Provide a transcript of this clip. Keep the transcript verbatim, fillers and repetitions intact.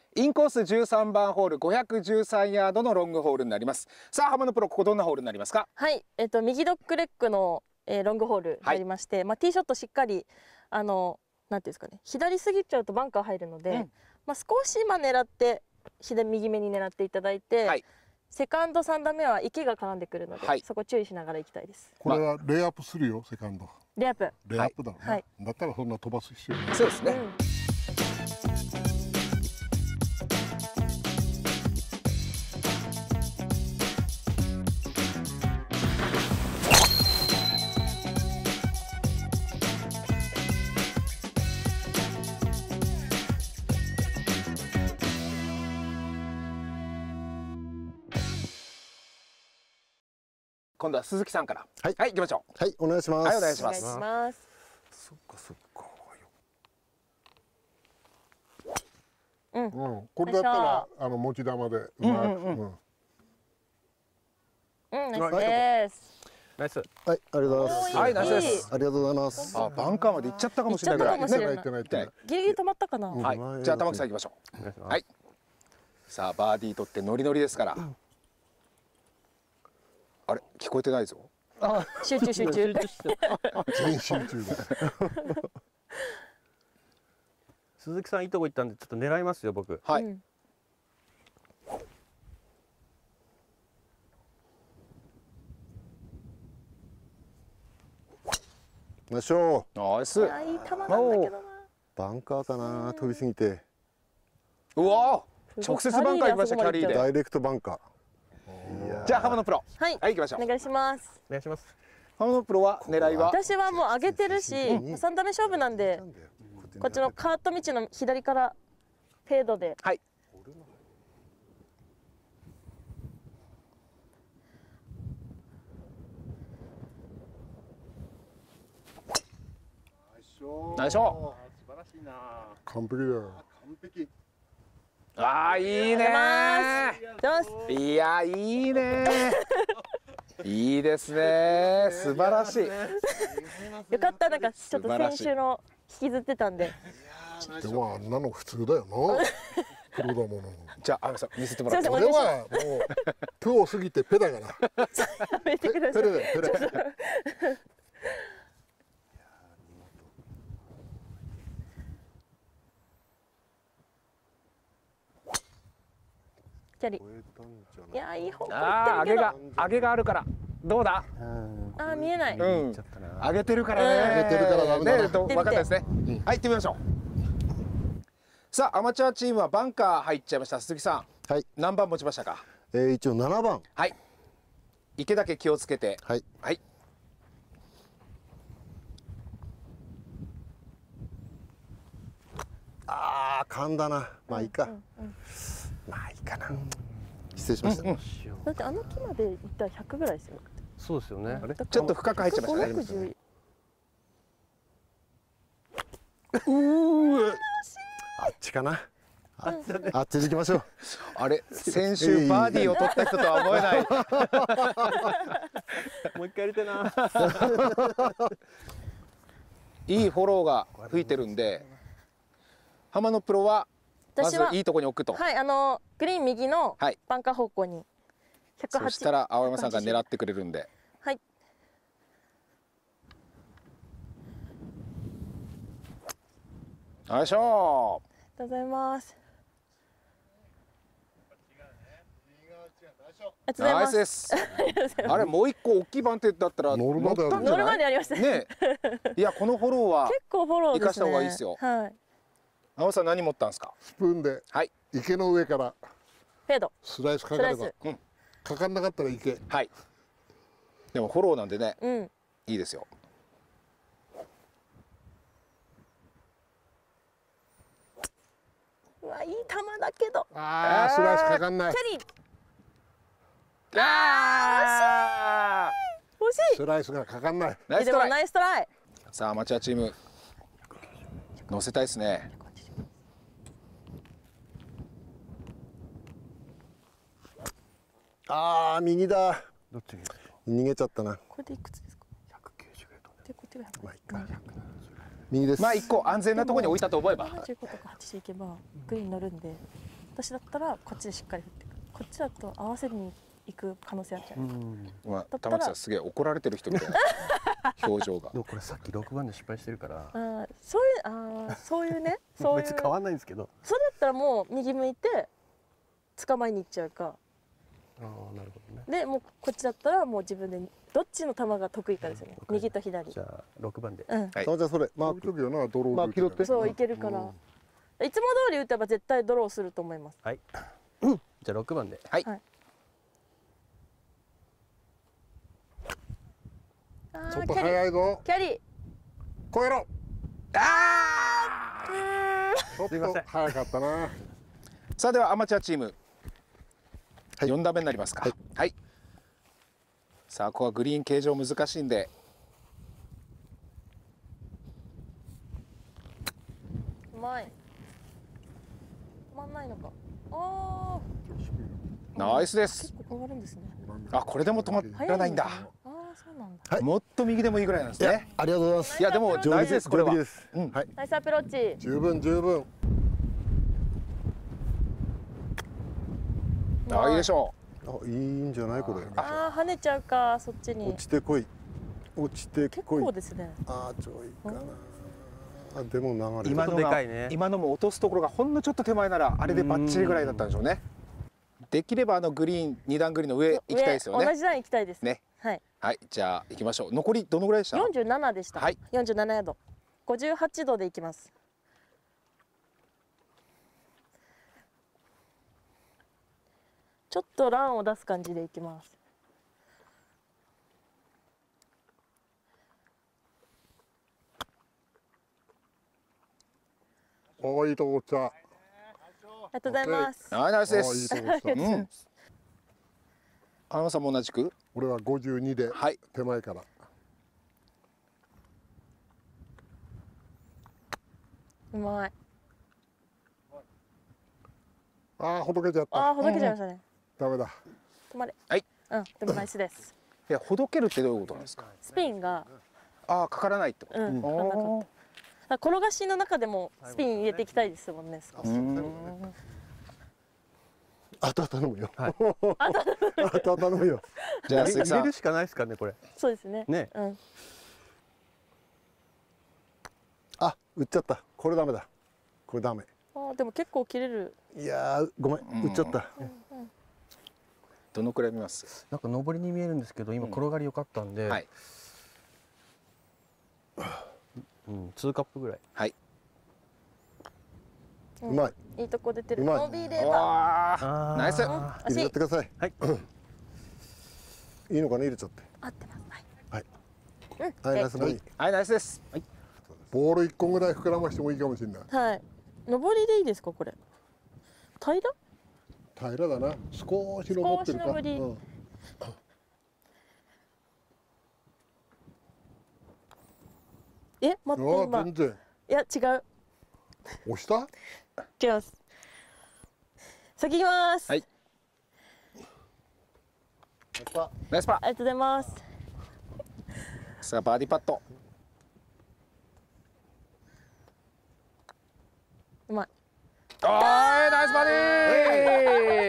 インコースじゅうさんばんホールごひゃくじゅうさんヤードのロングホールになります。さあ浜野プロ、ここどんなホールになりますか？ はい、えっと右ドッグレッグの、えー、ロングホールになりまして、はい、まあティーショットしっかりあのなんていうんですかね、左すぎちゃうとバンカー入るので、うん、まあ少し今狙って左右目に狙っていただいて、はい、セカンドさん打目は池が絡んでくるので、はい、そこ注意しながら行きたいです。 これはレイアップするよ、セカンド。 レイアップ。 レイアップだろうな、はい、だったらそんな飛ばす必要ない。 そうですね。うん、今度は鈴木さんから。はい、はい、行きましょう。はい、お願いします。 はい、お願いします。 お願いします。 そっか、そっか。 うん、 うん、これだったら、あの持ち玉でうまく。うん。 うん、ナイスです。 ナイス。 はい、ありがとうございます。 はい、ナイスです。 ありがとうございます。 あ、バンカーまで行っちゃったかもしれないぐらい。 ギリギリ止まったかな。 はい、じゃあ玉木さん行きましょう。はい。さあ、バーディー取ってノリノリですから。あれ、聞こえてないぞ。 あ、集中集中。 全集中だ。 鈴木さんいいとこ行ったんでちょっと狙いますよ僕。 はい。うん、 ナイスショー。ナイス。 いや、いい球なんだけどな。 バンカーかな、飛びすぎて。 うわ、直接バンカー行きました、キャリーで。 ダイレクトバンカー。 じゃあ浜野プロ、 はい、 はい、行きましょう。 お願いします。 お願いします。 浜野プロは狙いは？ 私はもう上げてるし、さん打目勝負なんで、こっちのカート道の左からフェードで。 はい。ナイスショー。素晴らしいな。 完璧だよ。完璧。 ああ、いいねー。いや、いいねー。いいですね。素晴らしい。 よかった、なんかちょっと先週の引きずってたんで。 でもあんなの普通だよな。プロだもの。 じゃあ、あやさん見せてもらって。 俺はもうプロを過ぎてペだから。 やめてください。 ペレだよ、ペレ。 キャリー。いや、いい方向ああ、上げが上げがあるから。どうだ？ ああ、見えない。 うん。上げてるからね。 上げてるからダメだな。 分かったですね。はい、行ってみましょう。さあ、アマチュアチームはバンカー入っちゃいました。鈴木さん。はい。何番持ちましたか？ えー、一応ななばん。 はい。池だけ気をつけて。 はい。 はい。 ああ、勘だな。まあいいか。まあいいかな。失礼しました。だってあの木まで行ったらひゃくぐらいですよ。 そうですよね。 ちょっと深く入っちゃいましたね。 うー、あっちかな。あっちに行きましょう。 あれ、先週バーディーを取った人とは思えない。 もう一回やりたいな。 いいフォローが吹いてるんで、浜野プロはまずいいところに置くと。 はい、あのグリーン右のバンカー方向にひゃくはちじゅう。そしたら青山さんが狙ってくれるんで。 はい。 よいしょ。 ありがとうございます。 ナイスです。あれ、もう一個大きい番手だったら乗ったんじゃない？ 乗るまでありましたね。 いや、このフォローは結構フォロー生かした方がいいですよ。はい。青さん何持ったんですか？ スプーンで。はい。池の上からフェードスライスかかれば、うん、かかんなかったら池。 はい。でもフォローなんでね、うん、いいですよ。 うわ、いい球だけど。 ああ、スライスかかんない。 キャリー。 ああ、 惜しい。惜しい。 スライスがかかんない。 ナイストライ。 ナイストライ。 さあ、アマチュアチーム乗せたいですね。 ああ、右だ。どっちに逃げちゃったな。 これでいくつですか？ ひゃくきゅうじゅうメートル。 で、こっちがひゃく。 まあいいか。右です。 まあ一個安全なところに置いたと思えば。 ななじゅうごとかはちじゅういけばグリーン乗るんで。 私だったらこっちでしっかり振っていく。こっちだと合わせに行く可能性あるじゃうないですか。 ん。 まあ、玉木さんすげえ怒られてる人みたいな表情がでもこれさっきろくばんで失敗してるからあーそういうあーそういうねそういう別に変わんないんですけど。 それだったらもう右向いて捕まえに行っちゃうかああなるほどね。 でもうこっちだったらもう自分でどっちの球が得意かですよね。 うん右と左。 じゃあろくばんで。 うん。 はいたまちゃんそれママークーク時よな、ドローマーク拾ってそういけるから。 うんいつも通り打てば絶対ドローすると思います。 はい。じゃあろくばんで。 はい、 はいあーちょっとキャリー早いぞ。 キャリー。 超えろ。 あちょっすいませんと早かったな。 ーさあではアマチュアチーム、 はいよん打目になりますか。はい、さあここはグリーン形状難しいんで、 うまい。止まんないのか。あナイスであ、 す結。構転がるんですね。 あ、これでも止まらないんだ。 ああ、そうなんだ。 はいもっと右でもいいぐらいなんですいやね。 ありがとうございますいやでも大事ですこれは上出来ですうんはいナイスアプローチ。 十分十分。 ああいいでしょあいいんじゃないこれああ、跳ねちゃうか、そっちに落。ちてこい落ちて結こい構ですね。 あーちょいかなあでも流れう。今のがちょっとでかいね今のも落とすところがほんのちょっと手前ならあれでバッチリぐらいだったんでしょうね。できればあのグリーン二段グリーンの上行きたいですよね。 上同じ段行きたいです。 ね。 はい。 はい、じゃあ行きましょう。残りどのぐらいでした？ 四十七でした。 はい。 四十七ヤード。五十八度で行きます。ちょっとランを出す感じで行きます。 おーいいとこ来た。 ありがとうございます。 はい、ナイスであーいいす。 とこ来た。 うん。花野さんも同じく。 俺は五十二ではい。 手前から。 うまい。 ああほどけちゃった。 ああ、ほどけちゃいましたね。 ダメだ。 止まれ。 はい。 うん、でもナイスです。 いやほどけるってどういうことなんですか？ スピンが、 ああかからないってこと。 うん、かかんなかった。だから転がしの中でもスピン入れていきたいですもんね。少しあとは頼むよはいあとは頼むよじゃあ鈴木さん入れる。しかないですかねこれ。 そうですね。 ね。 うん。 あ打っちゃったこれダメだこれダメあーでも結構切れる。 いやーごめん打っちゃったどのくらい見ます？ なんか上りに見えるんですけど今転がり良かったんで。 はい。 うん、ツーカップぐらい。 はい。 うまいいいとこ出てる。 うまい伸びれば。 わあ、 あーナイス。 あ入れちゃっ足てくださいはい。 いいのかな入れちゃって合ってます。はい。 はいうん。 はいナイスボギーはい、ナイスです。 ボール一個ぐらい膨らましてもいいかもしれない。 はい。上りでいいですかこれ。平ら？ 平らだな。少し登ってるか。 少し上りうんえ、待ってうわ今。 全然。 いや違う。 押した？ 違います。先行きます。 はいやったナイスパー。 ありがとうございます。 さあバーディーパット。 うまい。 おーい、ナイスバーディ